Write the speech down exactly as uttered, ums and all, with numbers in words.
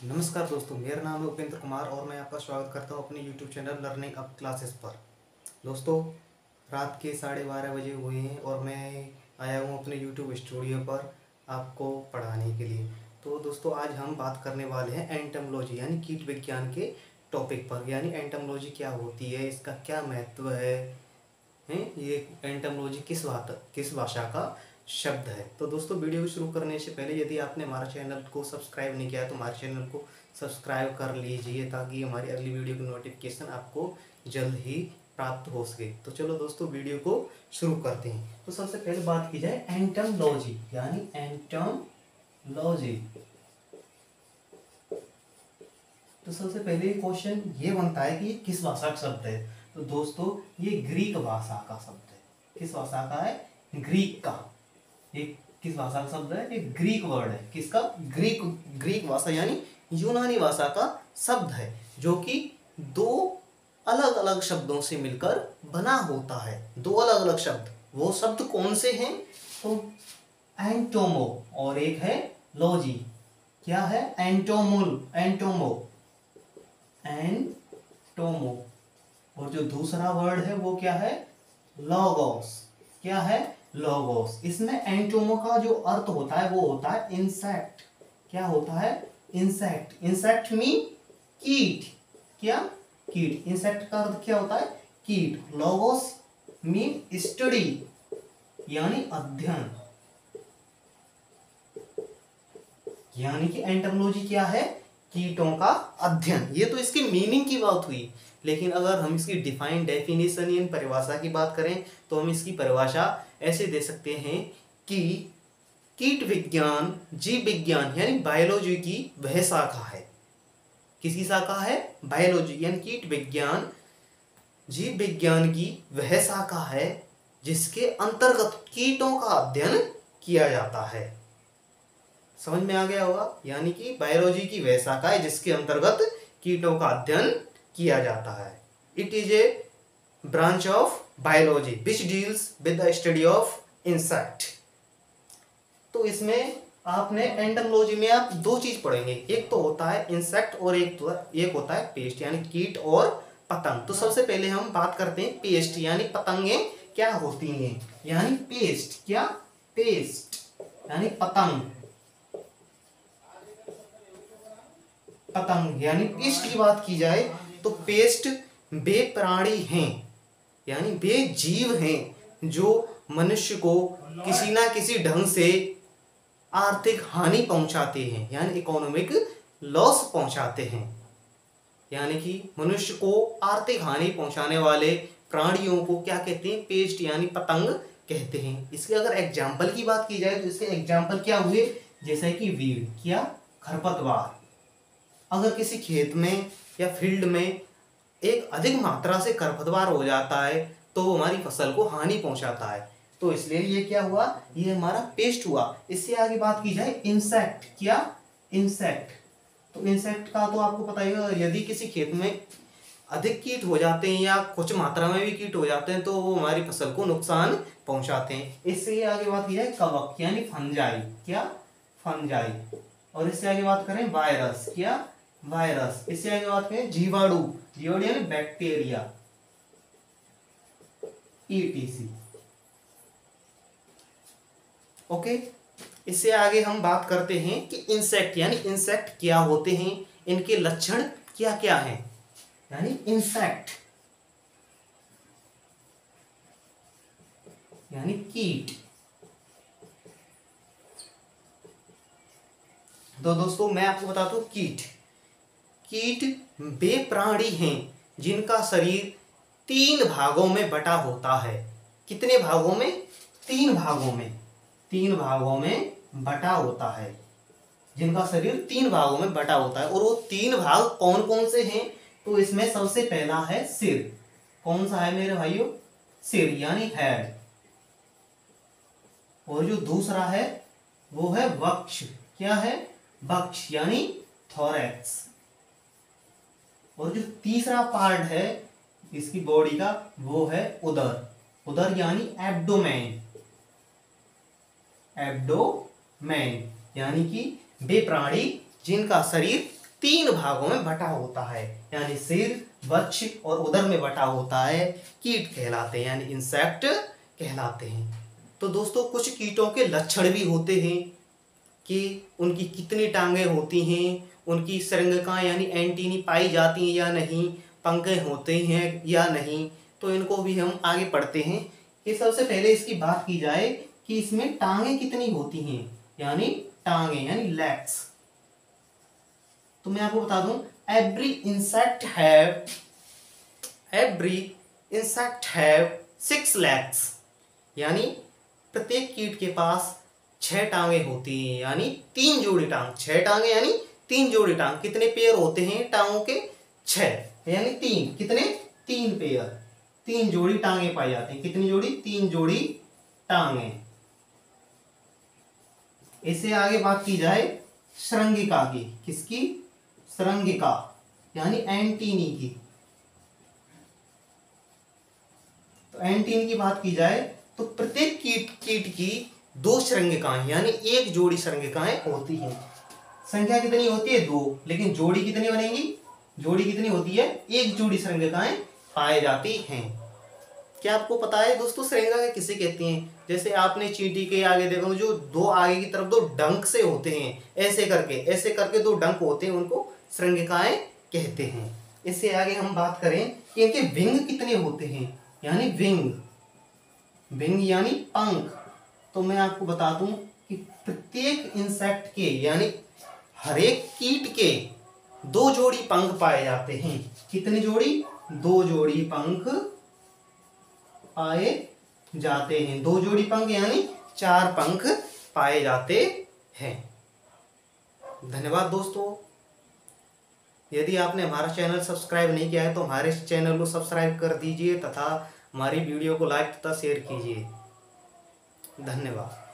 नमस्कार दोस्तों, मेरा नाम है उपेंद्र कुमार और मैं आपका स्वागत करता हूं अपने YouTube channel Learning Up Classes पर। दोस्तों, रात के साढ़े बारह बजे हुए हैं और मैं आया हूं अपने यूट्यूब स्टूडियो पर आपको पढ़ाने के लिए। तो दोस्तों, आज हम बात करने वाले हैं एंटोमोलॉजी यानी कीट विज्ञान के टॉपिक पर। यानी एंटोमोलॉजी क्या होती है, इसका क्या महत्व है, हैं ये एंटोमोलॉजी किस बात किस भाषा का शब्द है। तो दोस्तों, वीडियो को शुरू करने से पहले यदि आपने हमारा चैनल को सब्सक्राइब नहीं किया है तो हमारे चैनल को सब्सक्राइब कर लीजिए ताकि हमारी अगली वीडियो की नोटिफिकेशन आपको जल्द ही प्राप्त हो सके। तो चलो दोस्तों, वीडियो को शुरू करते हैं। तो सबसे पहले बात की जाए एंटोमोलॉजी यानी एंटोमोलॉजी। तो सबसे पहले क्वेश्चन ये बनता है कि ये किस भाषा का शब्द है। तो दोस्तों, ये ग्रीक भाषा का शब्द है। किस भाषा का है? ग्रीक का। ये किस भाषा का शब्द है? एक ग्रीक वर्ड है। किसका? ग्रीक ग्रीक भाषा यानी यूनानी भाषा का शब्द है, जो कि दो अलग अलग शब्दों से मिलकर बना होता है। दो अलग अलग शब्द। वो शब्द कौन से हैं? तो एंटोमो और एक है लॉजी। क्या है? एंटोमोल एंटोमो एंटोमो और जो दूसरा वर्ड है वो क्या है? लोगोस। क्या है? लोगोस। इसमें एंटोमो का जो अर्थ होता है वो होता है इंसेक्ट। क्या होता है? इंसेक्ट। इंसेक्ट मीन कीट। क्या? कीट। इंसेक्ट का अर्थ क्या होता है? कीट। लोगोस मीन स्टडी यानी अध्ययन। यानी कि एंटोमोलॉजी क्या है? कीटों का अध्ययन। ये तो इसकी मीनिंग की बात हुई, लेकिन अगर हम इसकी डिफाइन डेफिनेशन यानी परिभाषा की बात करें तो हम इसकी परिभाषा ऐसे दे सकते हैं कि कीट विज्ञान जीव विज्ञान यानी बायोलॉजी की वह शाखा है। किसकी शाखा है? बायोलॉजी यानी कीट विज्ञान जीव विज्ञान की वह शाखा है जिसके अंतर्गत कीटों का अध्ययन किया जाता है। समझ में आ गया होगा? यानी कि बायोलॉजी की वह शाखा है जिसके अंतर्गत कीटों का अध्ययन किया जाता है। It is a branch of biology which deals with the study of insect. तो इसमें आपने एंटोमोलॉजी में आप दो चीज पढ़ेंगे, एक तो होता है इंसेक्ट और एक तो एक होता है पेस्ट यानी कीट और पतंग। तो सबसे पहले हम बात करते हैं पेस्ट यानी पतंगे क्या होती हैं। यानी पेस्ट क्या? पेस्ट यानी पतंग। पतंग यानी पेस्ट की बात की जाए तो पेस्ट वे प्राणी हैं यानी वे जीव हैं जो मनुष्य को किसी ना किसी ढंग से आर्थिक हानि पहुंचाते हैं यानी इकोनॉमिक लॉस पहुंचाते हैं। यानी कि मनुष्य को आर्थिक हानि पहुंचाने वाले प्राणियों को क्या कहते हैं? पेस्ट यानी पतंग कहते हैं। इसके अगर एग्जाम्पल की बात की जाए तो इसके एग्जाम्पल क्या हुए? जैसे कि वीड। क्या? खरपतवार। अगर किसी खेत में या फील्ड में एक अधिक मात्रा से खरपतवार हो जाता है तो वो हमारी फसल को हानि पहुंचाता है। तो इसलिए ये क्या हुआ? ये हमारा पेस्ट हुआ। इससे आगे बात की जाए इंसेक्ट। क्या? इंसेक्ट। तो इंसेक्ट का तो आपको पता ही होगा, यदि किसी खेत में अधिक कीट हो जाते हैं या कुछ मात्रा में भी कीट हो जाते हैं तो वो हमारी फसल को नुकसान पहुंचाते हैं। इससे आगे बात की जाए कवक यानी फंजाई। क्या? फंजाई। और इससे आगे बात करें वायरस। क्या? वायरस। इससे आगे बात करें जीवाणु। जीवाणु यानी बैक्टीरिया। ईटीसी। ओके। इससे आगे हम बात करते हैं कि इंसेक्ट यानी इंसेक्ट क्या होते हैं, इनके लक्षण क्या क्या हैं। यानी इंसेक्ट यानी कीट। तो दोस्तों, मैं आपको बताता हूं कीट कीट वे प्राणी हैं जिनका शरीर तीन भागों में बटा होता है। कितने भागों में? तीन भागों में। तीन भागों में बटा होता है। जिनका शरीर तीन भागों में बटा होता है। और वो तीन भाग कौन कौन से हैं? तो इसमें सबसे पहला है सिर। कौन सा है मेरे भाइयों? सिर यानी हेड। और जो दूसरा है वो है वक्ष। क्या है? वक्ष यानी थोरैक्स। और जो तीसरा पार्ट है इसकी बॉडी का वो है उदर। उदर यानी एब्डोमेन। एब्डोमेन यानी कि वे प्राणी जिनका शरीर तीन भागों में बटा होता है, यानी सिर, वक्ष और उदर में बटा होता है, कीट कहलाते हैं, यानी इंसेक्ट कहलाते हैं। तो दोस्तों कुछ कीटों के लक्षण भी होते हैं कि उनकी कितनी टांगें होती हैं, उनकी संरचनाएं यानी एंटीनी पाई जाती हैं या नहीं, पंख होते हैं या नहीं, तो इनको भी हम आगे पढ़ते हैं। कि सबसे पहले इसकी बात की जाए कि इसमें टांगें कितनी होती हैं, यानी टांगें यानी लेग्स। तो मैं आपको बता दूं, every insect have every insect have six legs, यानी प्रत्येक कीट के पास छह टांगे होती हैं, यानी तीन जोड़ी टांग। छह टांगे यानी तीन जोड़ी टांग। कितने पेयर होते हैं टांगों के? छह, यानी तीन। कितने? तीन पेयर, तीन जोड़ी टांगे पाई जाती हैं। कितनी जोड़ी? तीन जोड़ी टांगे। इससे आगे बात की जाए श्रृंगिका की। किसकी? श्रृंगिका यानी एंटीनी की। तो एंटीनी की बात की जाए तो प्रत्येक कीट कीट की दो श्रृंगिकाएं यानी एक जोड़ी श्रृंगिकाएं होती हैं। संख्या कितनी होती है? दो, लेकिन जोड़ी कितनी बनेगी? जोड़ी कितनी होती है? एक जोड़ी श्रृंगिकाएं पाई जाती हैं। क्या आपको पता है दोस्तों श्रृंगिका किसे कहते हैं? जैसे आपने चींटी के आगे देखो, जो दो आगे की तरफ दो डंक से होते हैं, ऐसे करके ऐसे करके दो डंक होते हैं, उनको श्रृंगिकाएं कहते हैं। इससे आगे हम बात करें कि इनके विंग कितने होते हैं, यानी विंग विंग यानी पंख। तो मैं आपको बता दूं कि प्रत्येक इंसेक्ट के यानी हर एक कीट के दो जोड़ी पंख पाए जाते हैं। कितनी जोड़ी? दो जोड़ी पंख पाए जाते हैं। दो जोड़ी पंख यानी चार पंख पाए जाते हैं। धन्यवाद दोस्तों। यदि आपने हमारा चैनल सब्सक्राइब नहीं किया है तो हमारे चैनल को सब्सक्राइब कर दीजिए तथा हमारी वीडियो को लाइक तथा शेयर कीजिए। धन्यवाद।